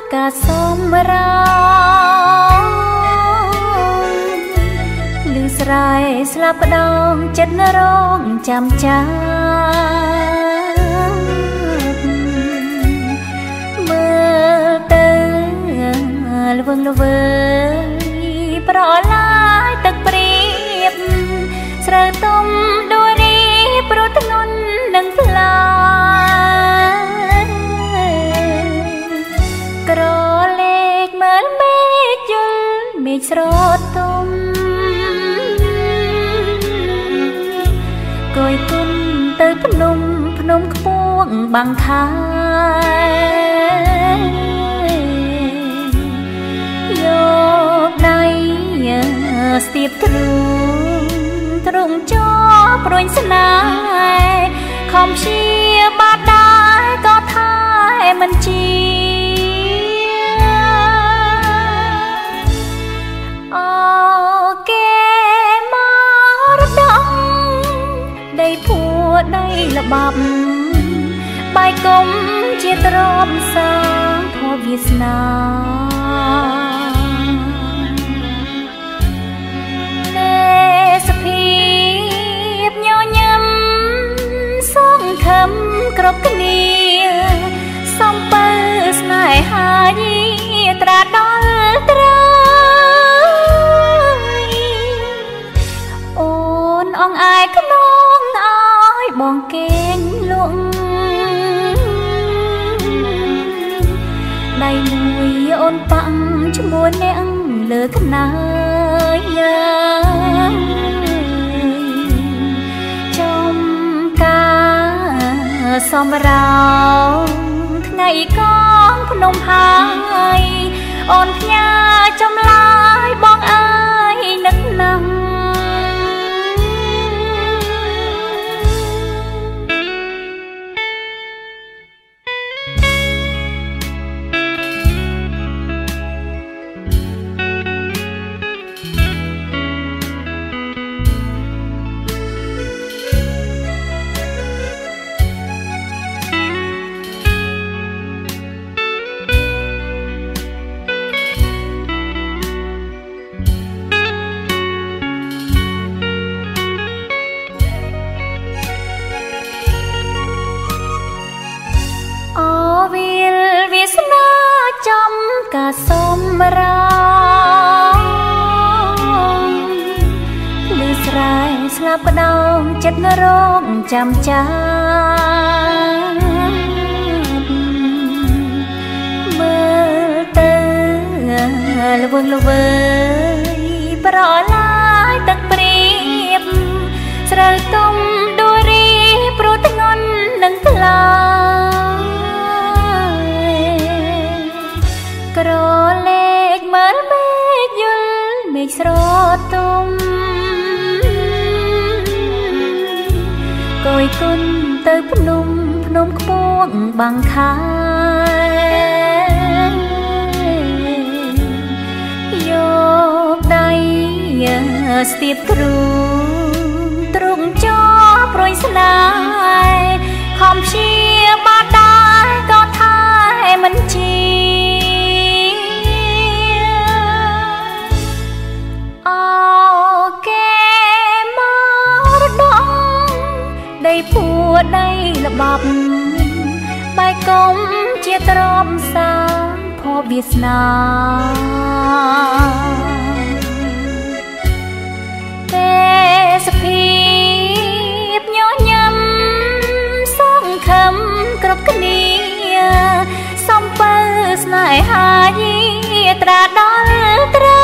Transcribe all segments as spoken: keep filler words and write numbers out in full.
កាសំរោលឺស្រែស្លាប់ផ្ដងចិត្តរងចាំចាមើលទៅល្វឹងល្វើយប្រឡាយទឹកព្រៀបស្រូវទុំដួលរីព្រោះធ្ងន់នឹងផ្លាក្រលេខមើលមេឃយល់មេឃស្រទទុំគយគុណទៅភ្នំភ្នំខ្ពស់បាំងខាយកដៃស្ទាបទ្រូងទ្រង់ចោព្រួញស្នេហ៍ខំព្យាបាទដែរក៏ថែមិនជាអូគេមករដំដីភួដីល្បាប់បាយគុំជាទ្រពសាធម៌វាសនាទេសភាពញញឹមសងខំគ្រប់គ្នាសំពើស្នេហាយីត្រាដល់ត្រើយអូនអងអាយក្នុងឲ្យបងកេងលក់ដៃមួយអូនប៉ាំងឈ្មោះអ្នកលើខ្នើយចំការសំរោថ្ងៃកងភ្នំហើយអូនផ្ញើចម្លើយបងអើយនឹកណាស់កាសំរោលឺស្រែស្លាប់ផ្ដងចិត្តរងចាំចាមើលទៅល្វឹងល្វើយប្រឡាយទឹកព្រៀបស្រូវទុំដួលរីព្រោះធ្ងន់នឹងផ្លាក្រលេខមើលមេឃយល់មេឃស្រទទុំគយគុណទៅភ្នំភ្នំខ្ពស់បាំងខាយកដៃស្ទាបទ្រូងទ្រង់ចោព្រួយស្នេហ៍ខំព្យាបាទដែរក៏ថែមិនជាដីភួដីល្បាប់បាយគុំជាទ្រពសាភពវាសនាទេសភាពញញឹមសងខំគ្រប់គ្នាសំពើស្នេហាយីត្រាដល់ត្រើ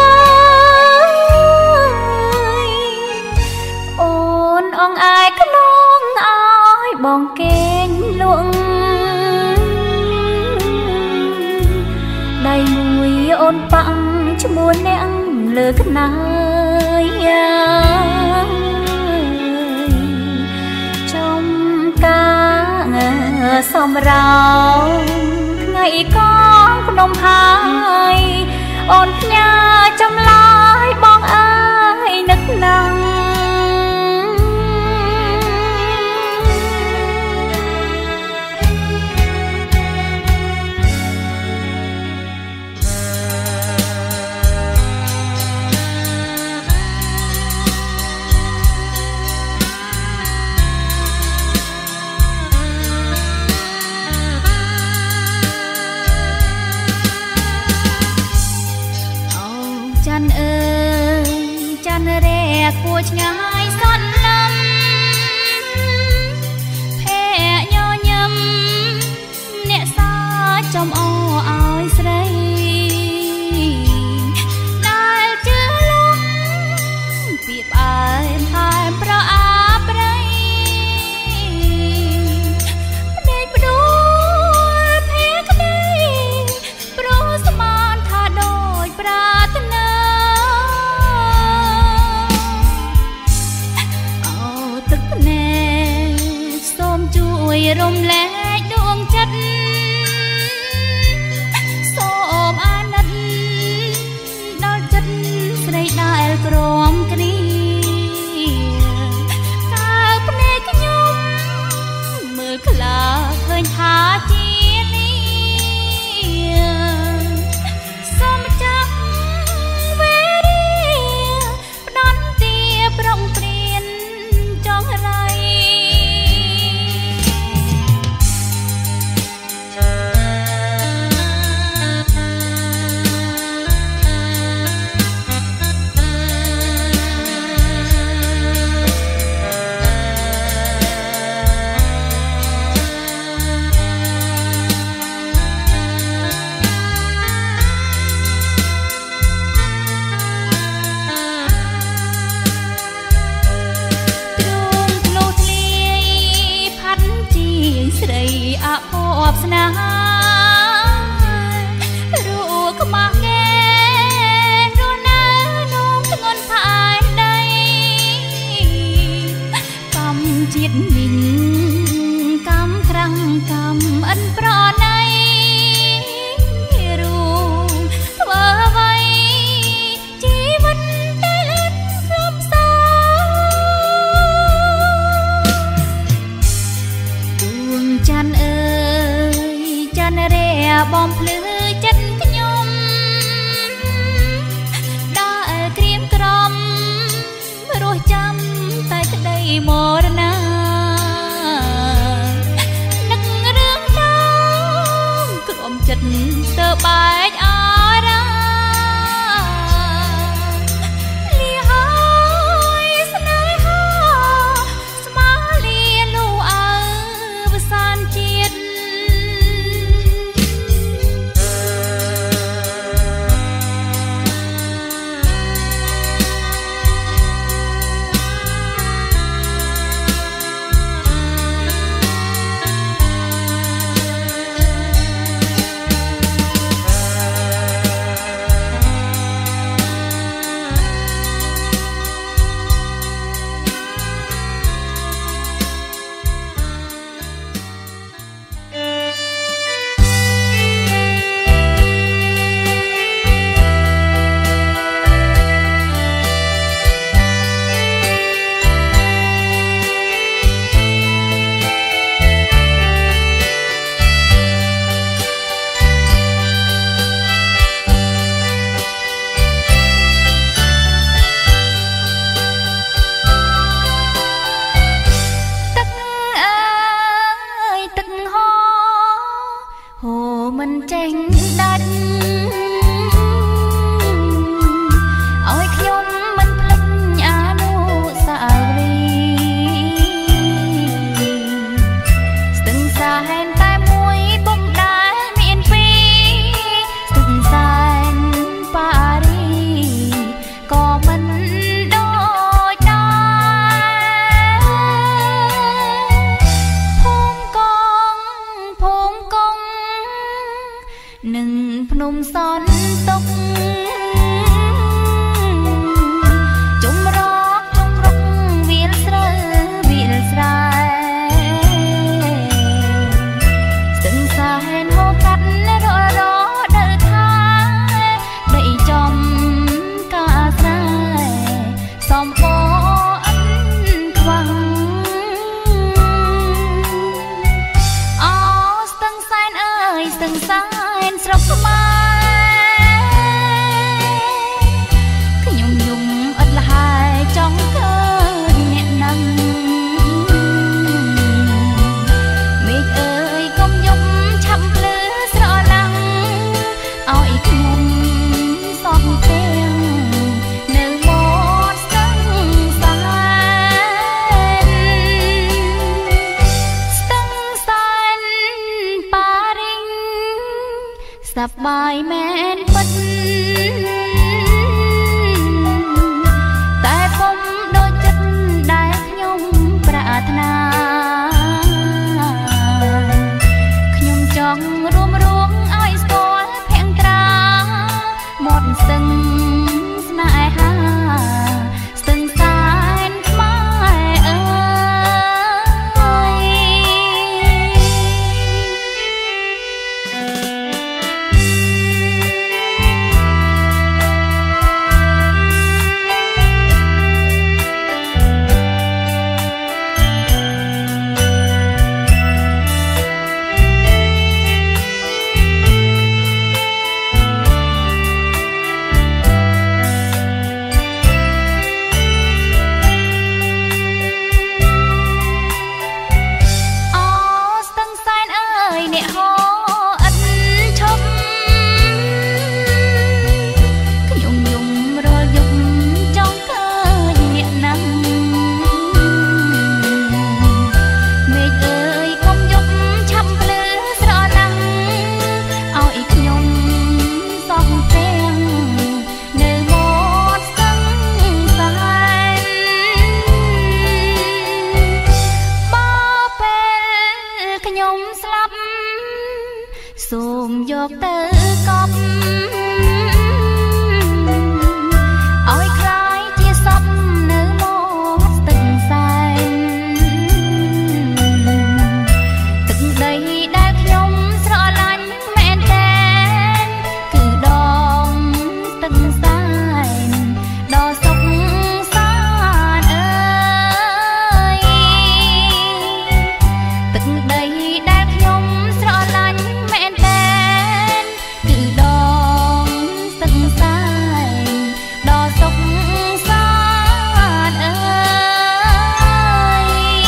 យអូនអងអាយក្នុងឲ្យបងកេងលក់ដៃមួយអូនប៉ាំងឈ្មោះអ្នកលើខ្នើយចំការសំរោថ្ងៃកងភ្នំហើយអូនផ្ញើចម្លើយបងអើយនឹកណាស់យរំលែកដួងចិត្តសូមអាណិតដល់ចិត្តស្រីដែលក្រំគ្នាតើភ្នែកខ្ញុំមើលខ្លាឃើញថាជានេះសូមចាប់វេរាផ្ដន់ទាប្រុងព្រៀនចង់រៃស្នេហារូបខ្មាស់កែរស់នៅនោមធ្ងន់ផែនដីកម្មជាតិមីងកម្មក្រាំងកម្មអិនប្រណីរូបធ្វើអ្វីជីវិតតែលិនខ្លឹមសារដួងច័ន្ទអើបំភ្លឺចិត្តខ្ញុំដើរក្រៀមក្រំរស់ចាំតែក្តីមរណានឹករឿងចង់ក្រំចិត្តទៅបែកអរាលីហើយស្នេហាស្មាលាលូអើវសានជាតិមិនចេញដាច់ឲ្យខ្ញុំមិនភ្លេចអនុស្សាវរីយ៍ស្ទឹងសែនតែមួយពុំដែលមានពីរស្ទឹងសែនប៉ារីក៏មិនដូចដែរភូមិកងភូមិកងនឹងភ្នំសនទុកជំរកជំរុកវាលស្រូវវាលស្រែស្ទឹងសែនហូរកាត់ររដើរថាដីចំកាស្រែសំពោអិនខ្វាំងអូស្ទឹងសែនអើយស្ទឹងសែនស្រុកខ្មែរខ្ញុំយំអត់លហើយចង់ឃើញអ្នកនឹងមេឃអើយកុំយំឆាប់ភ្លឺស្រឡាំងឲ្យខ្ញុំសោះទាំងនៅមាត់ស្ទឹងសែនស្ទឹងសែនប៉ារីងសប្បាយខ្ញុំស្លាប់សូមយកទៅកប់ឲ្យคล้ายជាសពនៅមាត់ទឹកសែនទឹកដីដែលខ្ញុំស្រឡាញ់មែនតែនគឺដងទឹកសែនដ៏សុខសាន្តអើយទឹកដីដែលខ្ញុំស្រឡាញ់មែនតែនគឺដងទឹកសែនដ៏សុខសាន្តអើយ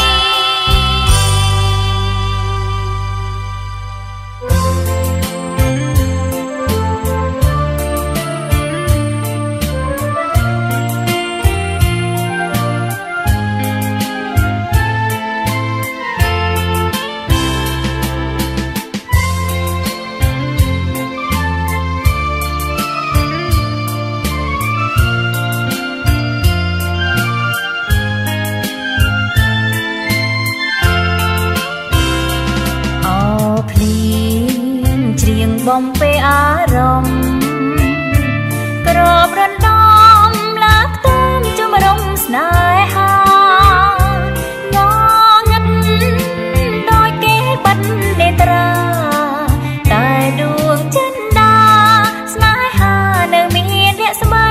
បំពេអារម្មណ៍ក្របរំដំលាក់តាមជំរំស្នេហាងងឹតដោយគេបាត់នេត្រាតែដួងចិន្តាស្នេហានៅមានអ្នកស្មី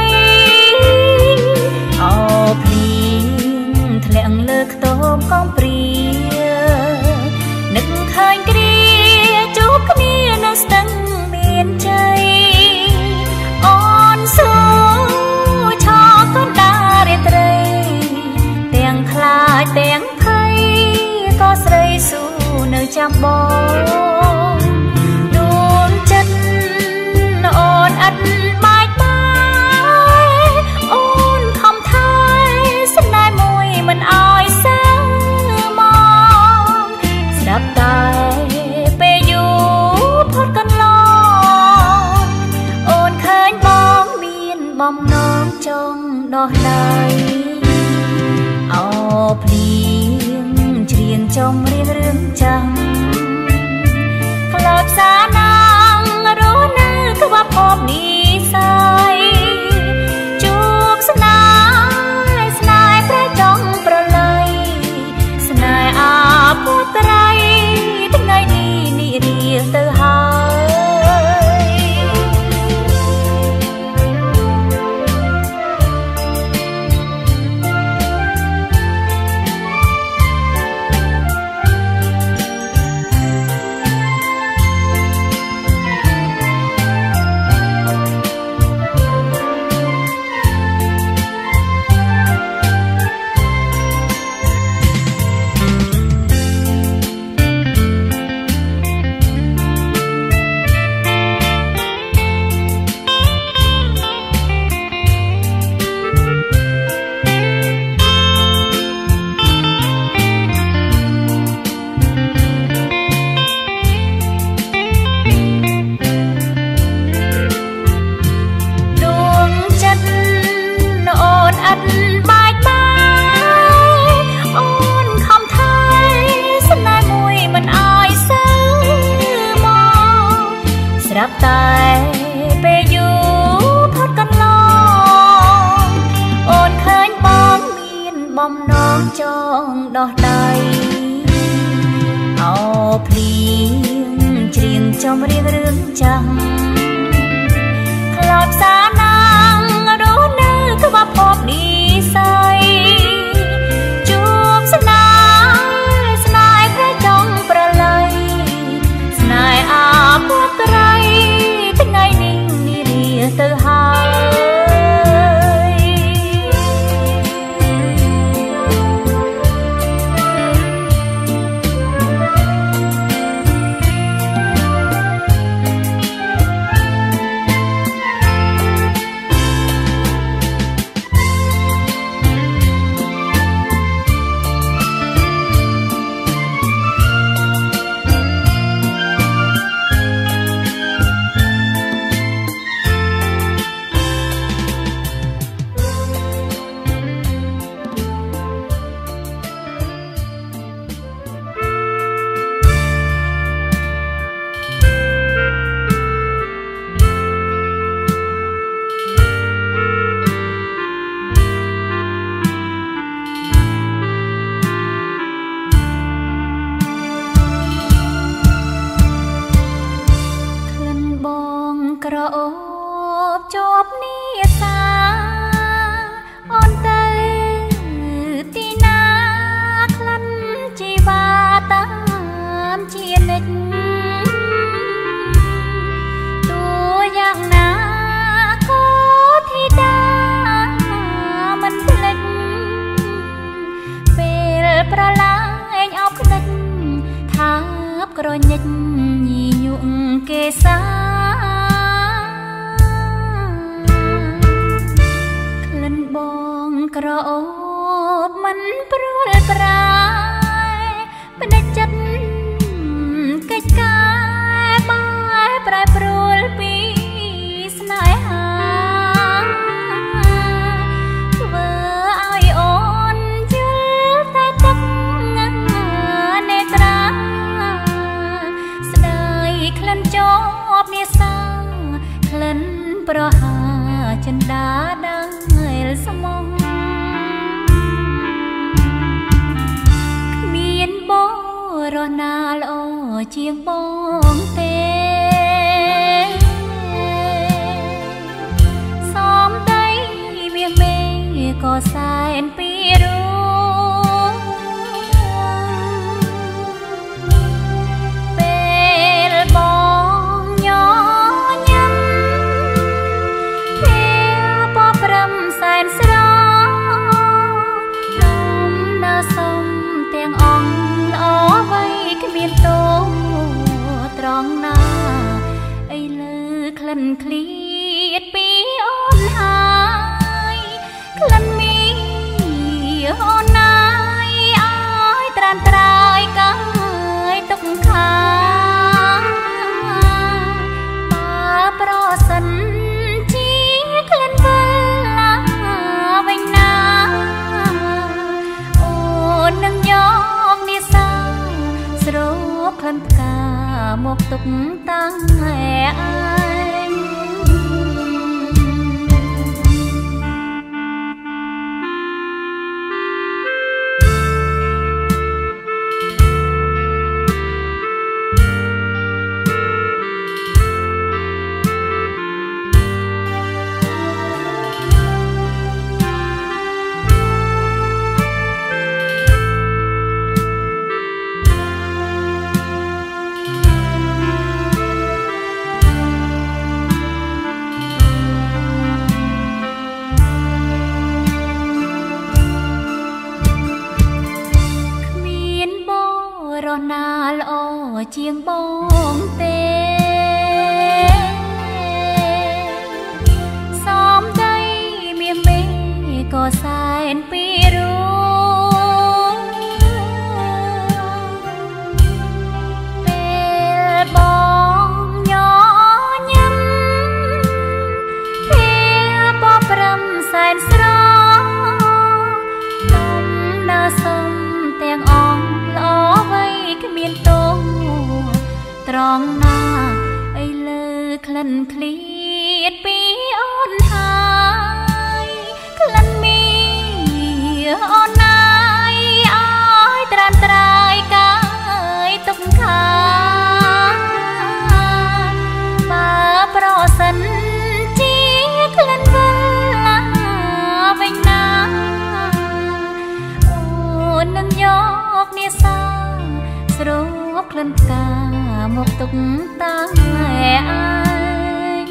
អោភ្លៀងធ្លាក់លើខ្ទមកំព្រានឹកឃើញគ្រាជួបគ្នានៅស្ទឹងមានជ័យអូនសួរឆោកណ្ដារាត្រីទាំងខ្លាចទាំងភ័យក៏ស្រីសួរនៅចាំបងដួងចិត្តអូនឥតបាច់បាយអូនខំថែស្នេហ៍មួយមិនអោយសើមកស្ដាប់តែពេលយូរផុតកន្លងអូនឃើញបងមានបំណងចង់ដោះដៃអោភ្លៀងច្រៀងចំរៀងរឿងចាំខ្លោចសាណាងរស់នៅក្បត់ភពនិស័យជួបស្នេហ៍ស្នេហ៍ប្រចង់ប្រឡ័យស្នេហ៍អាពុត្រៃថ្ងៃនេះនិរាទៅហើយតែពេលយូរផុតកន្លងអូនឃើញបងមានបំណងចង់ដោះដៃអោភ្លៀងច្រៀងចំរៀងរឿងចាំខ្លោចសាណាងរស់នៅក្បត់ភពនិស័យជួបស្នេហ៍ស្នេហ៍ប្រចង់ប្រឡ័យស្នេហ៍អាពុត្រៃថ្ងៃនេះនិរាទៅហើយក្រអូបជាប់នីសាអូនទៅទីណាក្លិនជីវាតាមជានិច្ចតួយ៉ាងណាក៏ធីតាមិនភ្លេចពេលប្រឡាញអោបក្តិចថាបក្រញិចញីញក់គេសាក្លិនបងក្រអូបមិនព្រួលប្រាផ្ដេចចិត្តកិច្ចការបែប្រែប្រួលពីស្នេហាធ្វើឲ្យអូនយល់តែទឹកនេត្រាស្ដាយក្លិនជាប់នេសាក្លិនប្រហាចិន្តាដែលស្មងគ្មានបរោះណាល្អជាងបងទេសំដីវាមេក៏សែនពីរួពេលបងញញឹមពេលបបរំសែនស្រដំណើរសំទាំងអង្គល្អអ្វីគ្មានតោត្រង់ណាអីលើក្លិនឃ្លៀតពីអូនហើយក្លិនមីអូនណាយឲ្យត្រានត្រើយកាយទុកខាបើប្រសិនជាក្លិនវិលឡាវិញណាអូននឹងយកនេសាស្រូបក្លិនផ្កាមកទុកតាំងឯឯងរស់ណាល្អជាងបងទេសំដីមានមេក៏សែនពីរួពេលបងញញឹមពេលបបរំសែនស្រដំណើរសំទាំងអង្គគ្មានតោត្រង់ណាអីលើក្លិនឃ្លៀតពីអូនហើយក្លិនមីអូនណាយឲ្យត្រានត្រើយកាយទុកខាបើប្រសិនជាក្លិនវិលឡាវិញណាអូននឹងយកនេសាស្រូបក្លិនផ្កាមកទុកតាំងឯឯង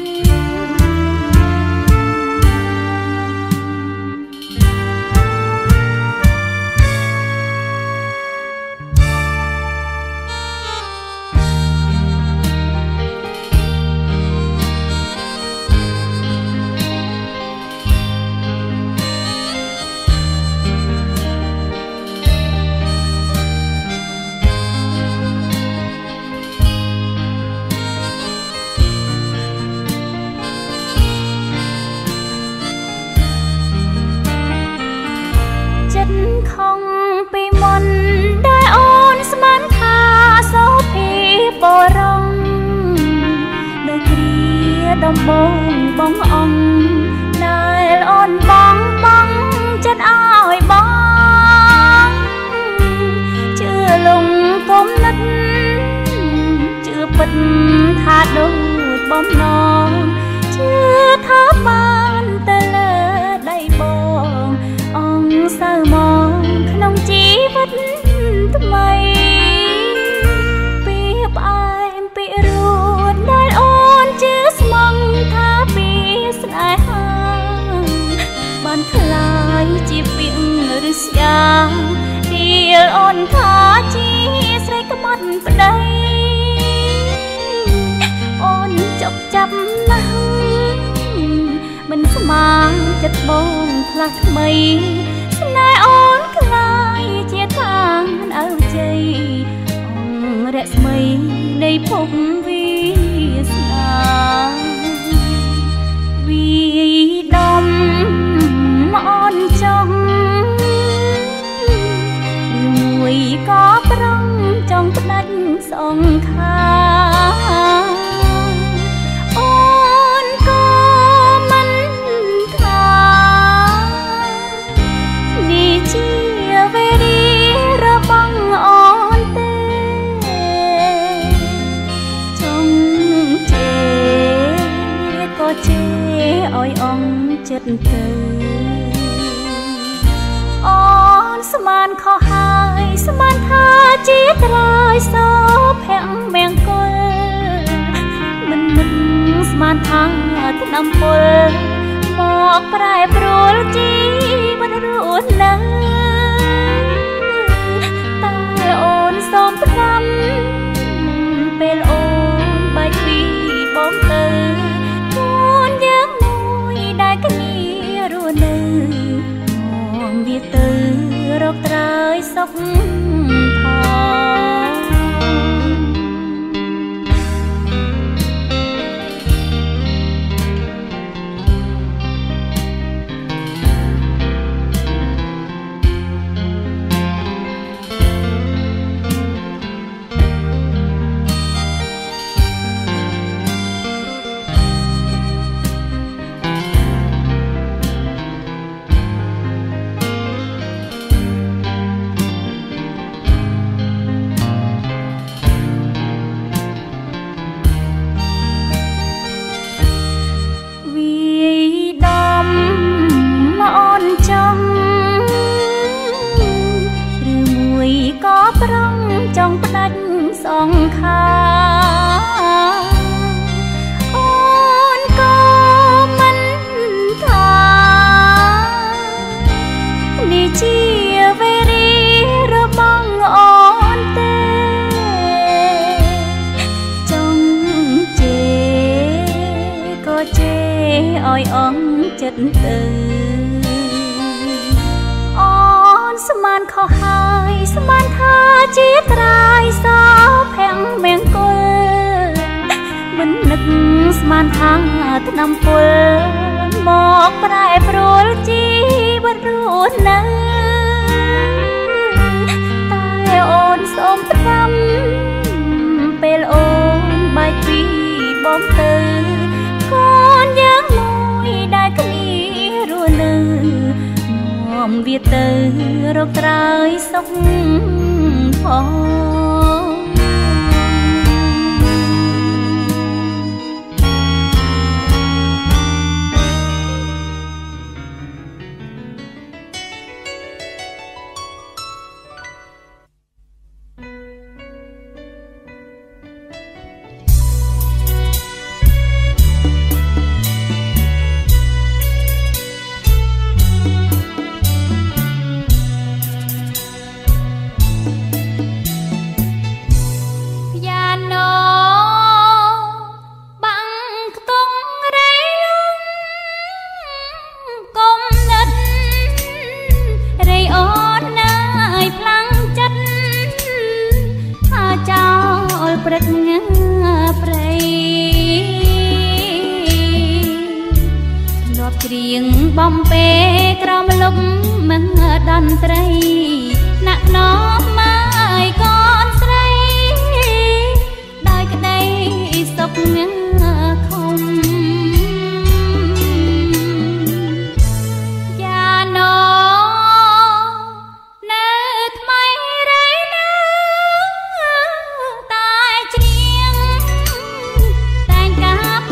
ខំពីមុនដែលអូនស្មានថាសូភីបរងដោយគ្រាដំបងបងអង្គដែលអូនបងបងចិត្តឲ្យបងជឿលងគុំនិតជឿពិតថាដូចបំណងជឿថាបានទៅលើដៃបងអង្គសៅមកក្នុងជីវិតថ្មីពីផ្អែមពីរួតដែលអូនជឿស្មងថាពីស្នេហាបានคล้ายជាពាក្យឬស្យាឌៀលអូនថាជាស្រីក្បត់ប្តីអូនចុកចាប់ណាស់មិនស្មានចិត្តបងផ្លាស់ថ្មីស្នេហ៍អូនคล้ายជាខាងអើជ័យអង្គរស្មីនៃភពវិស្នាវីដំអូនចង់មួយក៏ប្រងចង់ផ្ដាច់សងខាអូនក៏មិនថានេះជាវេរីរបស់អូនទេចង់ជេរក៏ជេរឲ្យអង្គចិត្តទៅអូនស្មានខុសហើយស្មានថាជាត្រើយសោភ័ក្រមង្គលមិននឹកស្មានថាថ្នាំពលមកប្រែប្រួលជីវិតរស់នៅតែអូនសូមផ្ដាំពេលអូនបែកពីបងទៅគូនយើងមួយដែលគ្នារស់នៅមកវាទៅរកត្រើយសុខផងចង់ផ្ដាច់សងខាអូនក៏មិនថានេះជាវេរីរបស់អូនទេចង់ជេរក៏ជេរឲ្យអង្គចិត្តទៅស្មានខុសហើយស្មានថាជាត្រើយសោភ័ក្រមង្គលមិននឹកស្មានថាថ្នាំពលមកប្រែប្រួលជីវិតរស់នៅតែអូនសូមផ្ដាំពេលអូនបែកពីបងទៅកូនយើងមួយដែលគ្នារស់នៅវាទៅរកត្រើយសុខផងបំពេក្រមលំមិនដន្ត្រីណាក់ណោម៉ាយកូនស្រីដោយក្តីសុខខំយ៉ាណូនៅថ្មីរៃណាតែច្រៀងតែងកា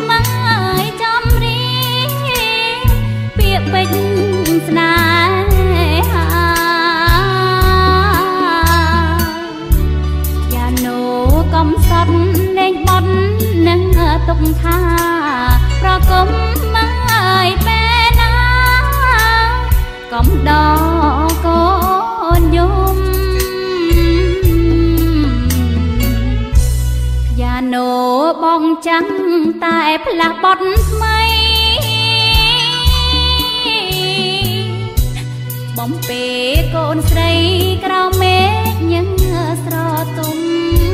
ត់លេងបត់នឹងទុកថាប្រកុំមកពេលណាកុំដល់កូនយំយ៉ាណូបងចាំងតែផ្លាស់បត់ថ្មីបំពេកូនស្រីក្រៅមេឃញ៉ឹងស្រទុំ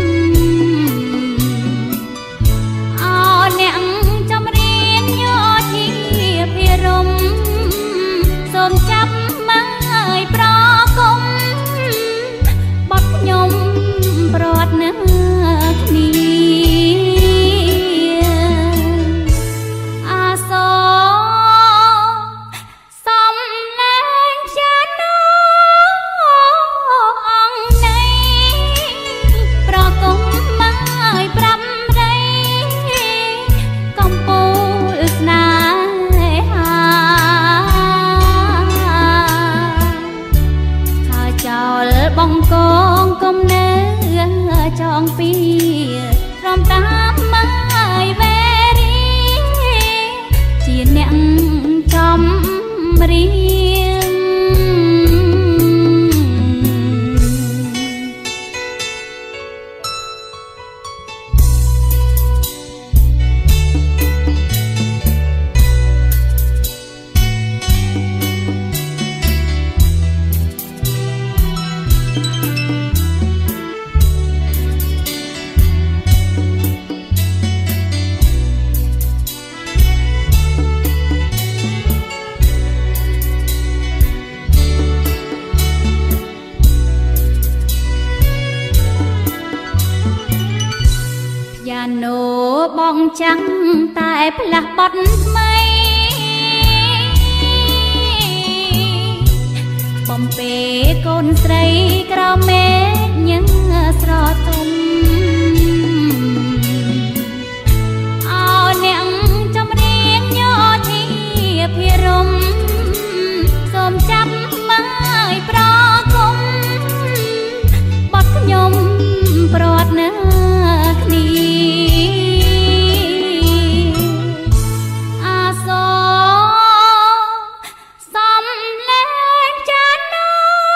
អោអ្នកចំរៀនយកជាភិរមសូមចាប់មកប្រគំបត់ខ្ញុំប្រត់នឹងគ្នាអាសសំលេងចាណូអង្គនៃប្រគំមកប្រាប់រៃកំពូលស្នេហាថាចោលបងកងកុំនៅចងពីរំតាមមកវេរីជាអ្នកចំរៀងយ៉ាណូបងចាំងតែផ្លាស់បត់ថ្មីបំពេកូនស្រីក្រៅមេឃញ៉ឹងស្រទុំអោអ្នកចំរៀនយកជាភិរមសូមចាប់មកប្រគំបត់ខ្ញុំប្រត់នឹងគ្នាអាសសំលេងចាណូ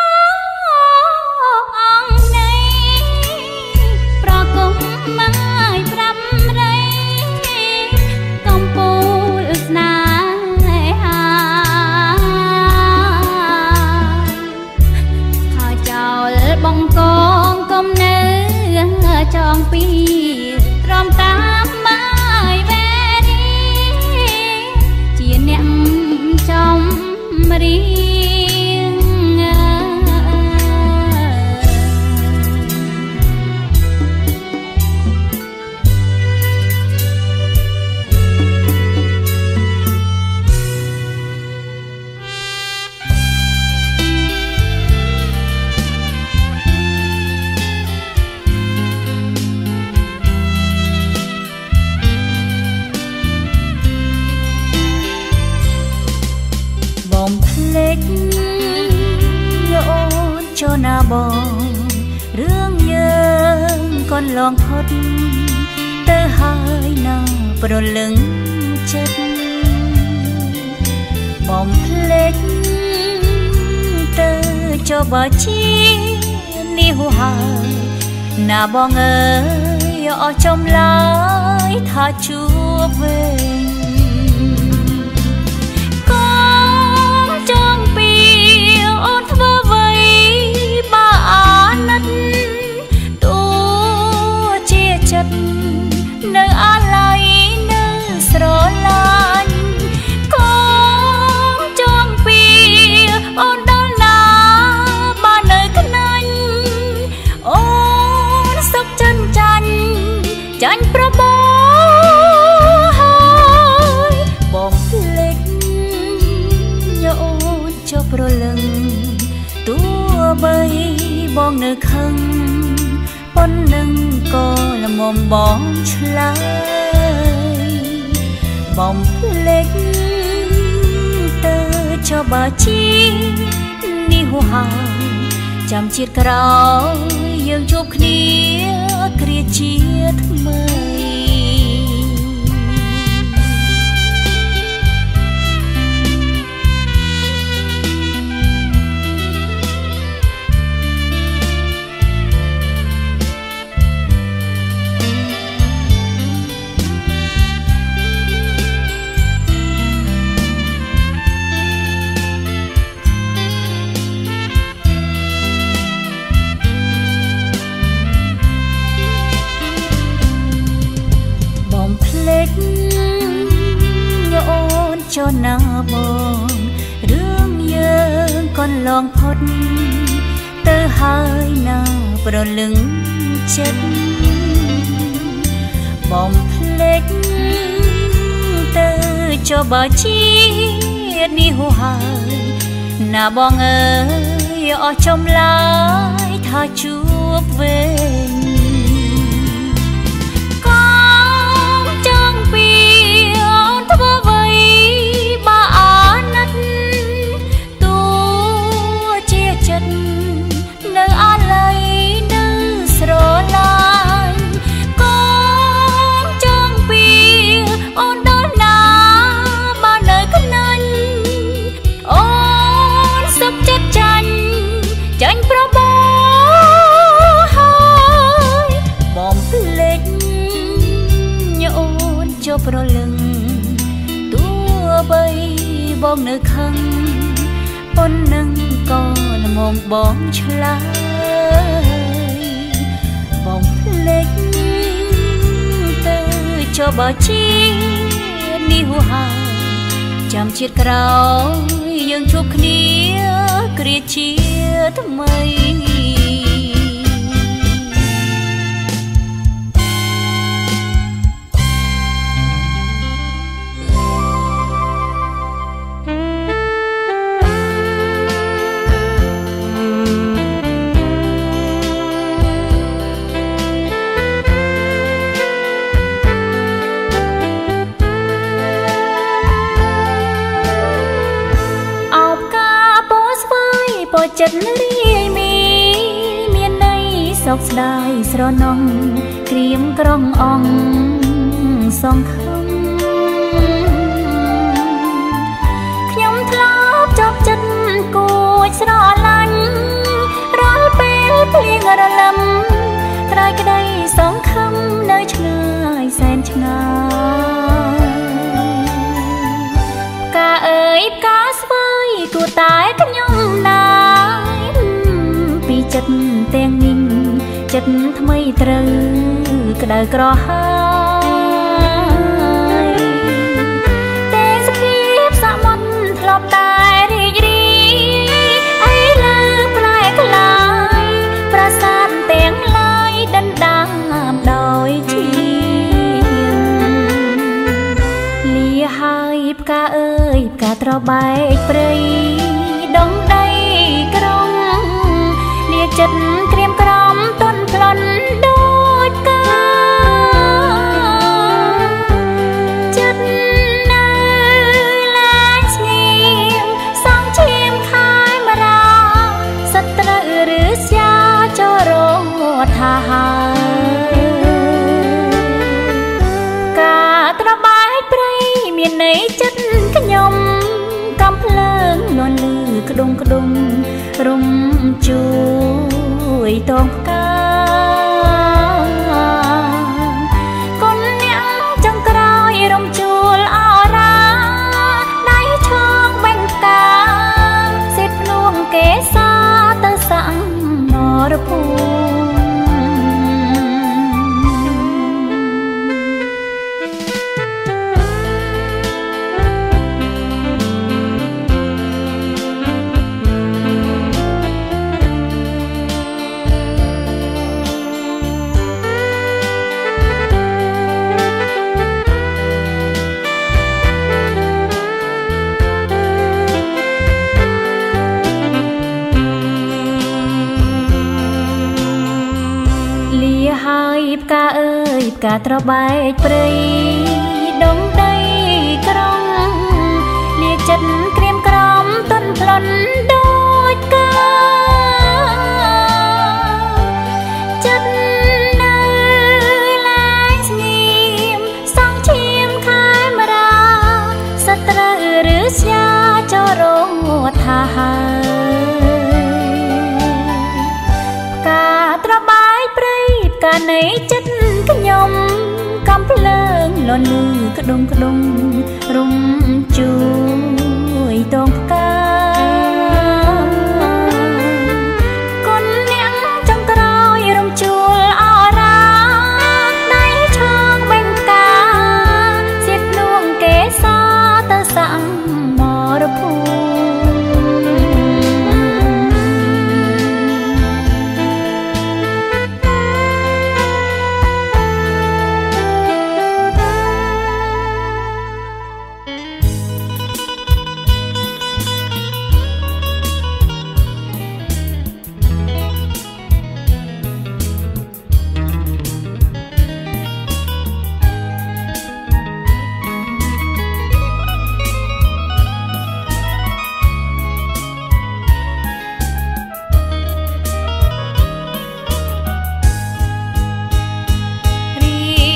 អង្គនៃប្រគំមកប្រាប់រៃកំពូលស្នេហាថាចោលបងកងកុំនៅចងពីត្រំតាមមកវេរីជាអ្នកចំរៀងបំភ្លេចអូនចណាបងរឿងយើងកន្លងផុតទៅហើយណាប្រលឹងចិត្តបំភ្លេចទៅចុះបើជានេះហើយណាបងអើយអស់ចំឡាយថាជួបវិញចង់ពីអូនធ្វើអ្វីបើអាណិតតួជាចិត្តនៅអាឡ័យនៅស្រឡាញ់កូនចង់ពីអូនដល់ណាបើនៅខ្នាញ់អូនសុខចិនចាញ់ចាញ់ប្របោហើយបងភ្លេចអូនចុះប្រលឹងទោះបីបងនៅខឹងប៉ុណ្ណឹងក៏ល្មមបងឆ្លើយបំភ្លេចទៅចុះបើជានេះហើយចាំជាតិក្រោយយើងជួបគ្នាគ្រាជាថ្ចុះណាបងរឿងយើងកន្លងផុតទៅហើយណាប្រលឹងចិត្តបំភ្លេចទៅចុះបើជាតិនេះហួហើយណាបងអើយអស់ចំឡាយថាជួបវិញប្រលឹងទោះបីបងនៅខឹងប៉ុណ្ណឹងក៏ល្មមបងឆ្លើយបងភ្លេចទៅចុះបើជានេះហួហើយចាំជាតិក្រោយយើងជួបគ្នាគ្រាជាថ្មីចិត្តរាយមីមានន័យសោកស្ដាយស្រណោះក្រៀមក្រំអងសងខំខ្ញុំធ្លាប់ចាប់ចិត្តគួចស្រឡាញ់រាល់ពេលភ្លៀងរលឹមត្រើយក្តីសងខំនៅឆ្ងាយសែនឆ្ងាយផ្កាអើយផ្កាស្វាយគួរតែខ្ញុំណាចិត្តទាំងនេះចិត្តថ្មីត្រូវក្តៅក្រហាយទេសភាពសមុទ្រធ្លាប់តែរីករាយអីលើផ្លែក្លាយប្រាសាទទាំងឡាយដណ្ដើមដោយឈៀងលាហើយផ្កាអើយផ្កាត្របែកព្រៃដងដីក្រុងចិត្តក្រៀមក្រំទន់ផ្លន់ដូចកាចិត្តនៅលែងស្ងៀមសងឈាមខែមរាសត្រូវឬស្យាចូលរត់ថាហើយការត្របែកព្រៃមានន័យចិត្តខ្ញុំកំភ្លើងលន់លឺក្ដុំក្ដុំរំជួយតងផ្កាកូនអ្នកចង់ក្រោយរំជួលអរាដៃឈងបែងផ្កាសេតភ្នួងកេសាទៅសាំងនរភូផ្កាអើយផ្កាត្របែកព្រៃដងដីក្រុងលាចិត្តក្រៀមក្រំទន់ផ្លន់ដូចកាចិត្តនៅលែងស្ងៀមសងឈាមខែមរាសត្រូវឬស្យាចូលរត់ថាហើយផ្កាត្របែកព្រៃផ្កានៃចិត្តខ្ញុំកំភ្លើងលន់លឺក្ដុំក្ដុំរំជួយតងផ្កាកូនអ្នកចង់ក្រោយរំជួលអរាដៃឈងបែងផ្កាសៀតភ្នួងកេសាទៅសាំង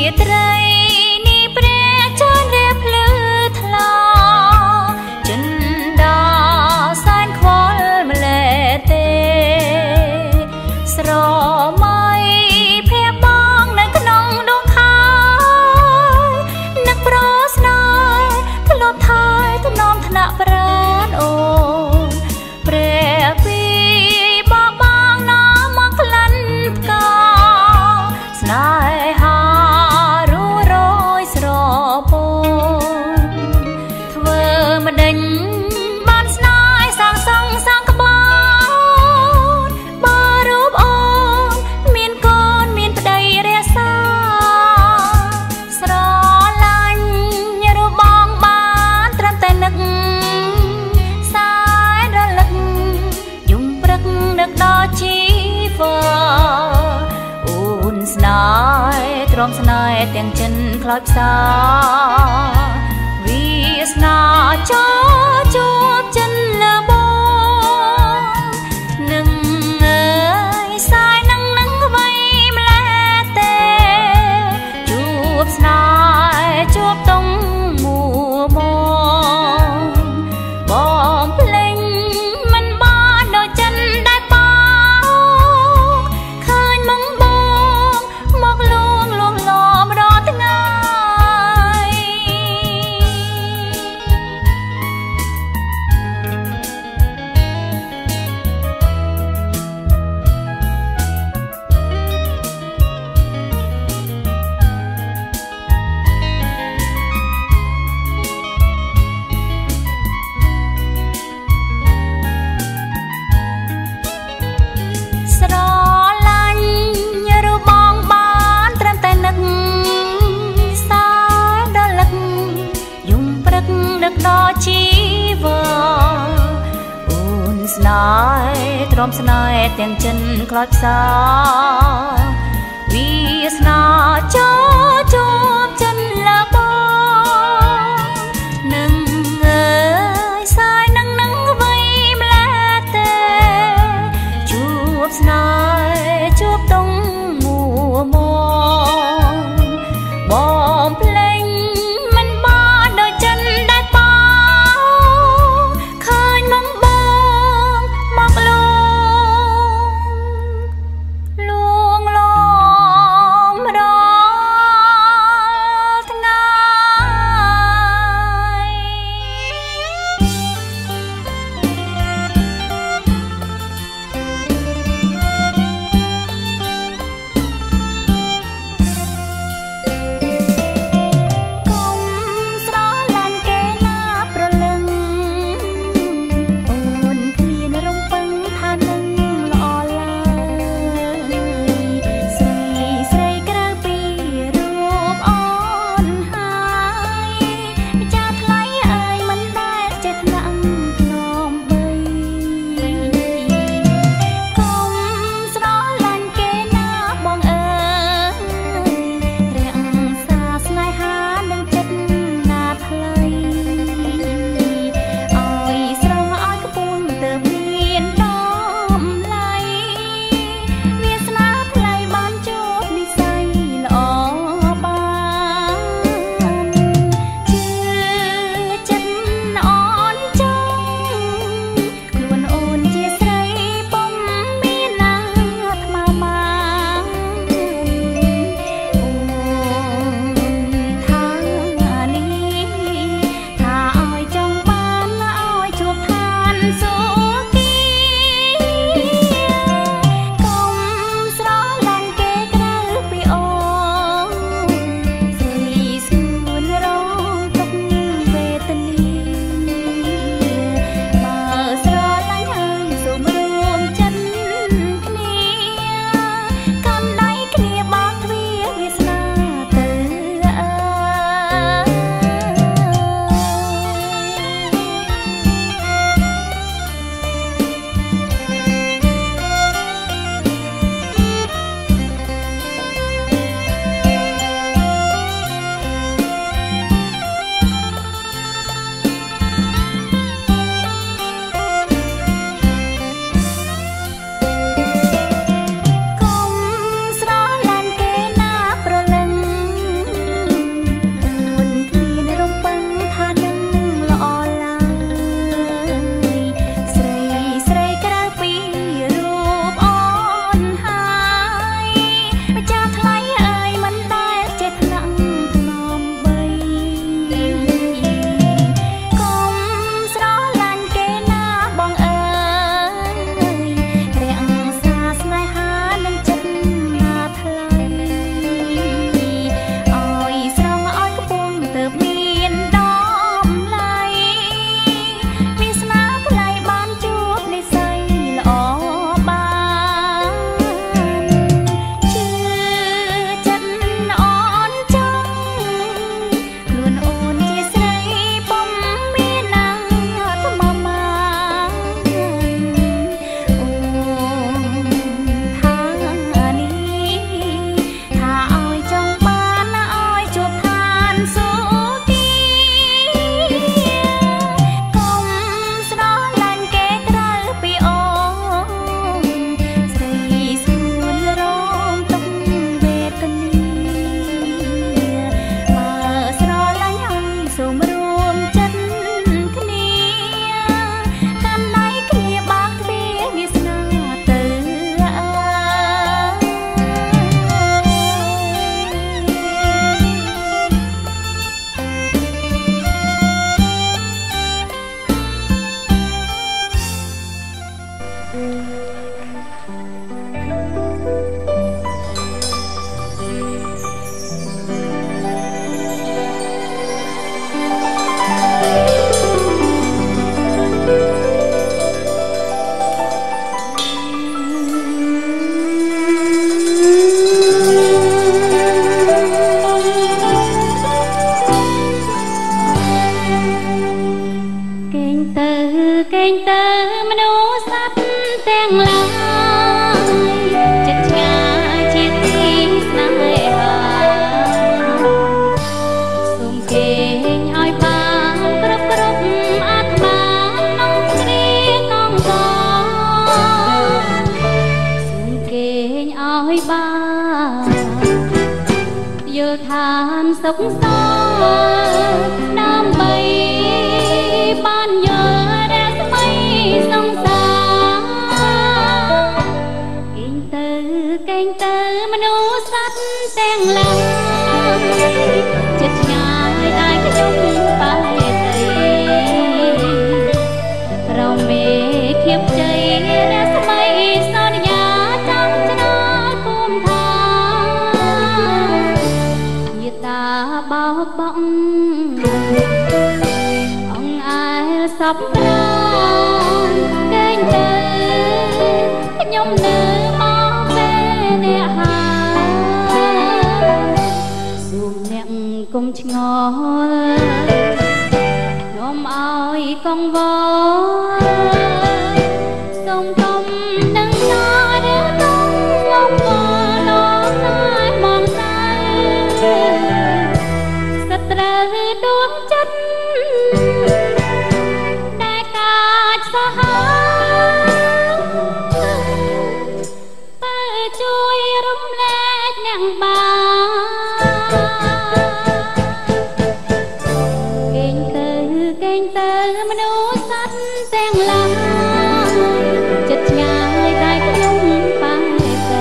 ត្រីនេះព្រះចន្ទរាភ្លឺថ្លាចិនដាសែនខ្វល់ម្លែទេស្រមៃភ័យបងនៅក្នុងដងខាយនឹកប្រស្នេហ៍ធ្លាប់ថយទំនំថ្នាក់ប្រាណអូនព្រះពីបបងណាមកក្លិនផ្កាស្នេហារួរយស្រពងធ្វើម្ដេចបានស្នេហ៍សាងសង់សាងក្បូនបើរូបអូនមានកូនមានប្តីរក្សាស្រឡាញ់រូបបងបានត្រឹមតែនឹកសែនរលឹកយំព្រឹកនឹកដល់ជីវិតអូនស្នេហ៍ទ្រាំស្នេហ៍ទាំងចិនខ្លោចផ្សាវាសនាចោជួបចិនលើបងនឹងអើយសាយនឹងនឹងអ្វីម្ល៉េះទេជួបស្នេហ៍ជួបតុងមួមកបងភ្លេងមិនបានដូចចិនដែលបងឃើញមកបងមកលួងលួងលោមរាល់ថ្ងៃស្រឡាញ់រូបបងបានត្រឹមតែនឹកសែនរលឹកយំព្រឹកនឹកដល់ជីវិតអូនស្នេហ៍ទ្រាំស្នេហ៍ទាំងចិនខ្លោចផ្សាវាសនាចោជួបចិនលើបងនឹងអើយសាយនឹងនឹងអ្វីម្ល៉េះទេជួបស្នេហ៍ជួបតុងមួមកបងភ្លេងមិនបានដូចចិនដែលបងឃើញមកបងមកលួងលួងលោយល់ឋានសុខសដើម្បីបានយល់រស្មីសង្សារកេងទៅកេងទៅមនុស្សសត្វទាំងឡាយចិត្តឆ្ងាយតែខ្ញុំបែកទៅរមេខៀបជ័យរស្មីសន្យាចាំឆ្នោតគុំថាញាតាបោកបង់អងអាយសពប្រាណកេងទៅខ្ញុំនៅមកពេលអ្នកហាសួមអ្នកគុំឆ្ងល់ខ្ញុំឲ្យកងវល់សូមកុំនឹងណរក្នុងលោកក៏លោកតែមកតែសត្រូវដួងចិត្តដែលកាចសហតែជួយរំលែកអ្នកបានកេងទៅកេងទៅមនុស្សសត្វទាំងឡាយចិត្តឆ្ងាយតែខ្ញុំបែកទៅ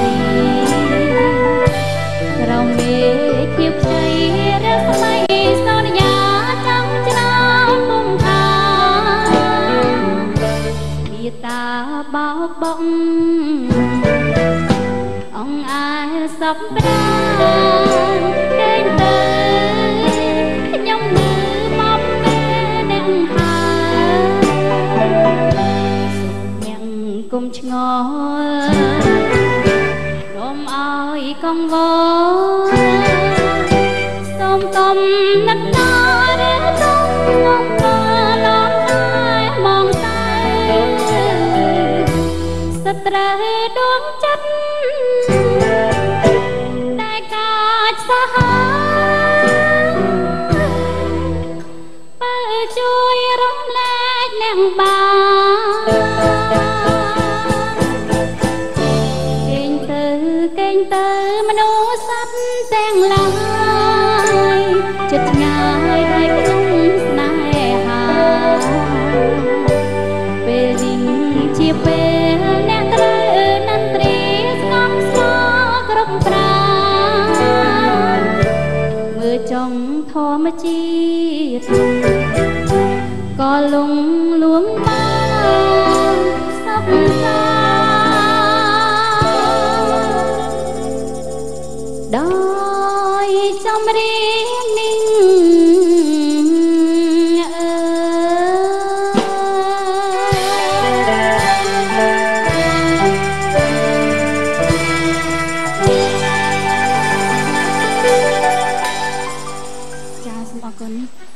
ក្រោមមេខៀបជ័យរស្មីសន្យាចាំឆ្នោតគុំថាវាតាបោកបង់អងអាយសពប្រាណកេងទៅខ្ញុំនៅមកពេលអ្នកហាសុខអ្នកគុំឆ្ងល់រំឲ្យកងវល់សូមកុំនឹកណរក្នុងលោកក៏លោកតែមកតែសត្រូវដួងចិត្តតែកាចសហបើជួយរំលែកអ្នកបានកេងទៅកេងទៅមនុស្សសត្វទាំងឡាយចិត្តឆ្ងាយតែក្នុងស្នេហាពេលនេះជាពេលអ្នកត្រូវនន្ត្រីស្ងប់ស្ងាត់គ្រប់ប្រាមើលចង់ធម្មជាតិក៏លងលួងបានសពសាដោយចំរៀងនេះអើចាសូមអរគុណ